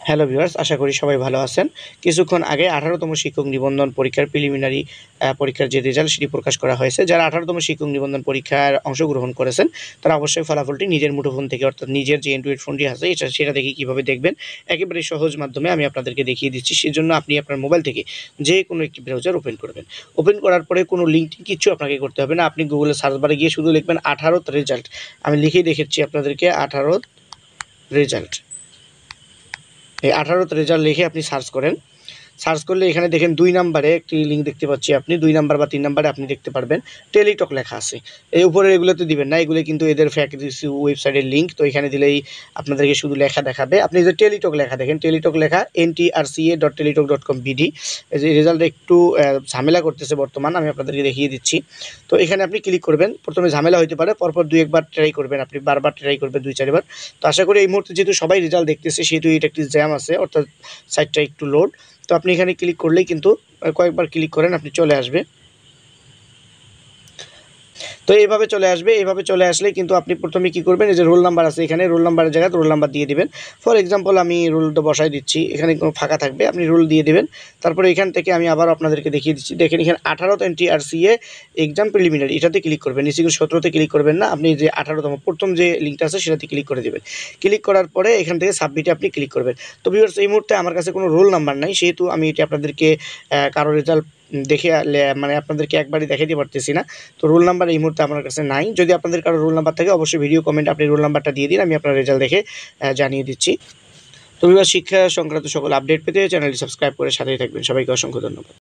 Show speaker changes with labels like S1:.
S1: Hello viewers, আশা করি সবাই ভালো আছেন। কিছুক্ষণ আগে 18তম শিক্ষক নিবন্ধন পরীক্ষার প্রিলিমিনারি পরীক্ষার যে রেজাল্ট সেটি প্রকাশ করা হয়েছে। যারা 18তম শিক্ষক নিবন্ধন পরীক্ষায় অংশগ্রহণ করেছেন তারা অবশ্যই ফলাফলটি নিজের মুঠোফোন থেকে অর্থাৎ নিজের যে অ্যান্ড্রয়েড ফোনটি আছে সেটা দেখে কীভাবে দেখবেন একেবারে সহজ মাধ্যমে আমি আপনাদেরকে দেখিয়ে দিচ্ছি। সেজন্য আপনি আপনার মোবাইল থেকে যে কোনো একটি ব্রাউজার ওপেন করবেন। ওপেন করার পরে কোনো লিঙ্ক কিচ্ছু আপনাকে করতে হবে না। আপনি গুগলে সার্চ বারে গিয়ে শুধু লিখবেন 18th রেজাল্ট। আমি লিখেই দেখাচ্ছি আপনাদেরকে 18th রেজাল্ট। এই 18th রেজাল্ট লিখে আপনি সার্চ করেন। সার্চ করলে এখানে দেখেন 2 নাম্বারে একটি লিঙ্ক দেখতে পাচ্ছি আপনি 2 নাম্বার বা 3 নাম্বারে আপনি দেখতে পারবেন টেলিটক লেখা আছে। এই উপরে এগুলোতে দিবেন না, এগুলো কিন্তু এদের ফেক ওয়েবসাইটের লিঙ্ক। তো এখানে দিলেই আপনাদেরকে শুধু লেখা দেখাবে। আপনি যে টেলিটক লেখা দেখেন, টেলিটক লেখা ntrca.teletok.com.bd। এই যে রেজাল্ট একটু ঝামেলা করতেছে বর্তমান, আমি আপনাদেরকে দেখিয়ে দিচ্ছি। তো এখানে আপনি ক্লিক করবেন। প্রথমে ঝামেলা হতে পারে, পরপর 2-1 বার ট্রাই করবেন, আপনি বারবার ট্রাই করবেন 2-4 বার। তো আশা করি এই মুহূর্তে যেহেতু সবাই রেজাল্ট দেখতেছে সেহেতু এটা একটি জ্যাম আছে, অর্থাৎ সাইটটা একটু লোড। তো আপনি এখানে ক্লিক করলেই কিন্তু কয়েকবার ক্লিক করেন আপনি চলে আসবে। তো এইভাবে চলে আসবে। এইভাবে চলে আসলে কিন্তু আপনি প্রথমে কি করবেন, এই যে রোল নাম্বার আছে এখানে রোল নাম্বারের জায়গায় রোল নাম্বার দিয়ে দিবেন। ফর এক্সাম্পল আমি রোলটা বসাই দিচ্ছি, এখানে কোনো ফাঁকা থাকবে আপনি রোল দিয়ে দিবেন। তারপরে এখান থেকে আমি আবার আপনাদেরকে দেখিয়ে দিচ্ছি। দেখেন এখানে 18th NTRCA এক্সাম প্রিলিমিনারি এটাতে ক্লিক করবেন। নিচে 17তে ক্লিক করবেন না, আপনি যে 18তম প্রথম যে লিঙ্কটা আছে সেটাতে ক্লিক করে দেবেন। ক্লিক করার পরে এখান থেকে সাবমিটে আপনি ক্লিক করবেন। তো ভিউয়ার্স, এই মুহূর্তে আমার কাছে কোনো রোল নাম্বার নাই, সেহেতু আমি এটা আপনাদেরকে কারো রেজাল্ট দেখে মানে আপনাদেরকে একবারই দেখাতে পারতেছি না। তো রোল নাম্বার এই মুহূর্তে আমার কাছে নাই। যদি আপনাদের কারো রোল নাম্বার থাকে অবশ্যই ভিডিও কমেন্ট আপনি রোল নাম্বারটা দিয়ে দিন, আমি আপনার রেজাল্ট দেখে জানিয়ে দিচ্ছি। তো ভিউয়ার্স, শিক্ষা সংক্রান্ত সকল আপডেট পেতে চ্যানেলটি সাবস্ক্রাইব করে সাথেই থাকবেন। সবাইকে অসংখ্য ধন্যবাদ।